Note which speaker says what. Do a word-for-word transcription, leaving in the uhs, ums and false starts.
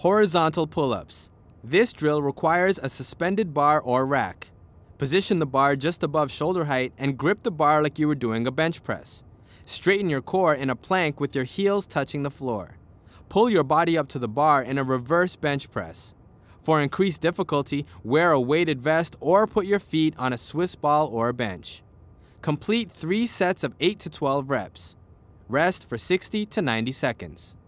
Speaker 1: Horizontal pull-ups. This drill requires a suspended bar or rack. Position the bar just above shoulder height and grip the bar like you were doing a bench press. Straighten your core in a plank with your heels touching the floor. Pull your body up to the bar in a reverse bench press. For increased difficulty, wear a weighted vest or put your feet on a Swiss ball or a bench. Complete three sets of eight to twelve reps. Rest for sixty to ninety seconds.